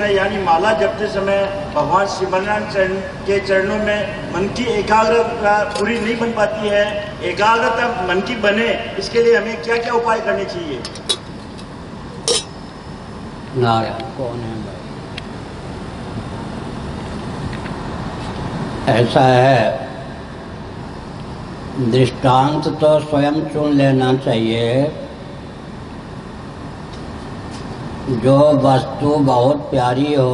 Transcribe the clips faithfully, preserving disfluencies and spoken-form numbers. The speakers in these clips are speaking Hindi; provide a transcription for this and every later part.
समय यानी माला जपते समय भगवान श्री नारायण चरण के चरणों में मन की एकाग्रता पूरी नहीं बन पाती है। एकाग्रता मन की बने, इसके लिए हमें क्या क्या उपाय करने चाहिए? नारायण कौन है? ऐसा है, दृष्टांत तो स्वयं चुन लेना चाहिए। जो वस्तु बहुत प्यारी हो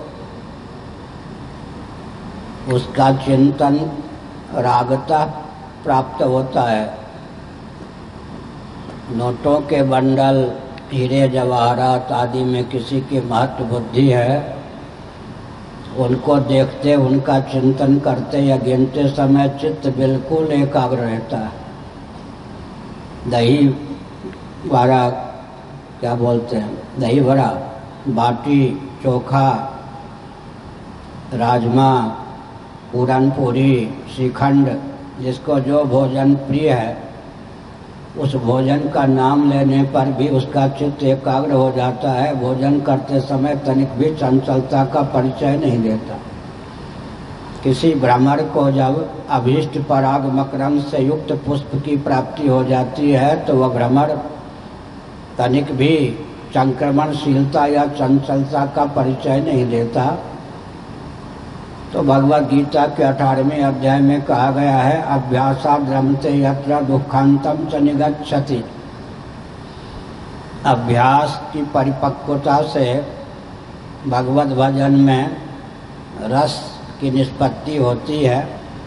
उसका चिंतन रागता प्राप्त होता है। नोटों के बंडल, हीरे जवाहरात आदि में किसी की महत्व बुद्धि है, उनको देखते, उनका चिंतन करते या गिनते समय चित्त बिल्कुल एकाग्र रहता है। दही वाला क्या बोलते हैं, दही बड़ा, बाटी चोखा, राजमा, पूरन पूरी, श्रीखंड, जिसको जो भोजन प्रिय है उस भोजन का नाम लेने पर भी उसका चित्त एकाग्र हो जाता है। भोजन करते समय तनिक भी चंचलता का परिचय नहीं देता। किसी भ्रमर को जब अभीष्ट पराग मकरंद से युक्त पुष्प की प्राप्ति हो जाती है तो वह भ्रमर तनिक भी संक्रमणशीलता या चंचलता का परिचय नहीं देता। तो भगवद गीता के अठारहवें अध्याय में कहा गया है, अभ्यासाद् रमते यत्र दुःखांतम च निगच्छति। अभ्यास की परिपक्वता से भगवद भजन में रस की निष्पत्ति होती है।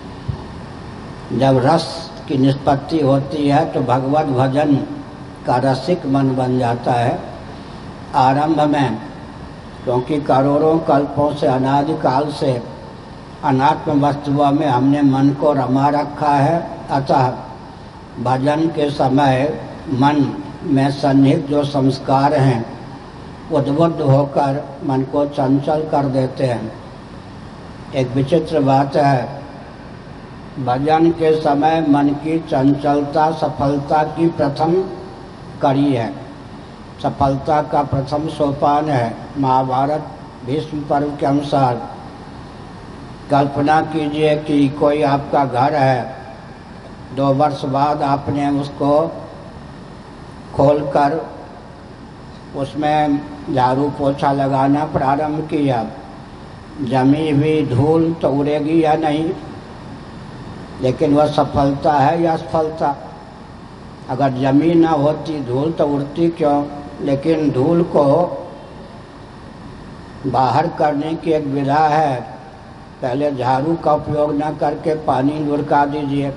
जब रस की निष्पत्ति होती है तो भगवद भजन का रसिक मन बन जाता है। आरंभ में, क्योंकि करोड़ों कल्पों से अनादिकाल से अनात्म वस्तुओं में हमने मन को रमा रखा है, अतः भजन के समय मन में सन्निहित जो संस्कार हैं उद्बुद्ध होकर मन को चंचल कर देते हैं। एक विचित्र बात है, भजन के समय मन की चंचलता सफलता की प्रथम कड़ी है, सफलता का प्रथम सोपान है। महाभारत भीष्म पर्व के अनुसार कल्पना कीजिए कि कोई आपका घर है, दो वर्ष बाद आपने उसको खोलकर उसमें झाड़ू पोछा लगाना प्रारंभ किया। जमी हुई धूल तो उड़ेगी या नहीं, लेकिन वह सफलता है या असफलता? अगर जमी ना होती धूल तो उड़ती क्यों? लेकिन धूल को बाहर करने की एक विधा है। पहले झाड़ू का उपयोग न करके पानी लुढ़का दीजिए,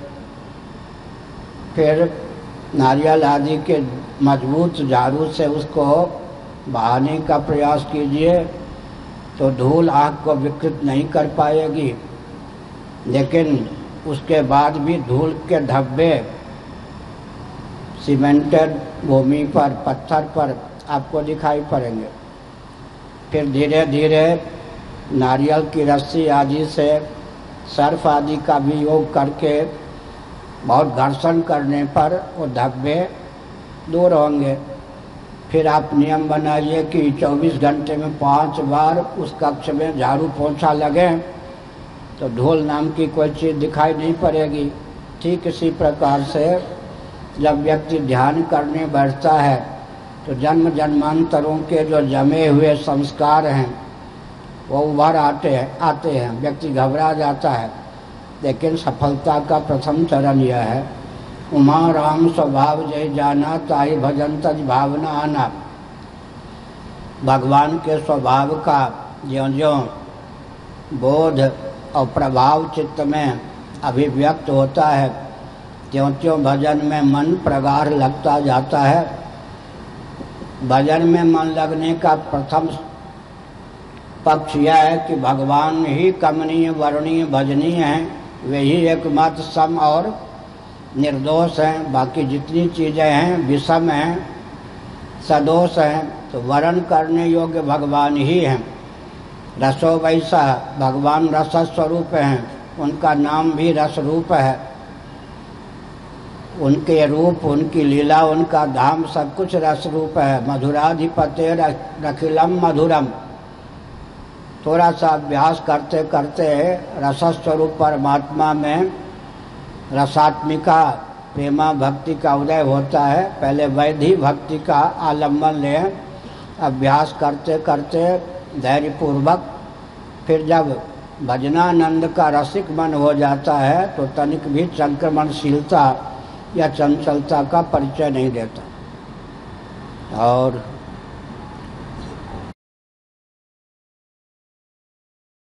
फिर नारियल आदि के मजबूत झाड़ू से उसको बहाने का प्रयास कीजिए, तो धूल आँख को विकृत नहीं कर पाएगी। लेकिन उसके बाद भी धूल के धब्बे सीमेंटेड भूमि पर, पत्थर पर आपको दिखाई पड़ेंगे। फिर धीरे धीरे नारियल की रस्सी आदि से, सर्फ आदि का भी योग करके बहुत घर्षण करने पर वो धब्बे दूर होंगे। फिर आप नियम बनाइए कि चौबीस घंटे में पांच बार उस कक्ष में झाड़ू पोंछा लगे तो धूल नाम की कोई चीज़ दिखाई नहीं पड़ेगी। ठीक इसी प्रकार से जब व्यक्ति ध्यान करने बैठता है तो जन्म जन्मांतरों के जो जमे हुए संस्कार हैं वो उभर आते हैं आते हैं व्यक्ति घबरा जाता है। लेकिन सफलता का प्रथम चरण यह है, उमा राम स्वभाव जय जाना ताई भजन तज भावना आना। भगवान के स्वभाव का ज्यों ज्यों बोध और प्रभाव चित्त में अभिव्यक्त होता है, त्यों त्यों भजन में मन प्रगाढ़ लगता जाता है। भजन में मन लगने का प्रथम पक्ष यह है कि भगवान ही कमनीय वर्णीय भजनीय हैं, वे ही एकमात्र सम और निर्दोष हैं। बाकी जितनी चीज़ें हैं विषम हैं, सदोष हैं, तो वर्ण करने योग्य भगवान ही हैं। रसो वैसा, भगवान रस स्वरूप हैं, उनका नाम भी रस रूप है। उनके रूप, उनकी लीला, उनका धाम सब कुछ रस रूप है। मधुराधिपते रखिलम मधुरम, थोड़ा सा अभ्यास करते करते रसस्वरूप परमात्मा में रसात्मिका प्रेमा भक्ति का उदय होता है। पहले वैधि भक्ति का आलम्बन लें, अभ्यास करते करते धैर्यपूर्वक, फिर जब भजनानंद का रसिक मन हो जाता है तो तनिक भी संक्रमणशीलता या चंचलता का परिचय नहीं देता। और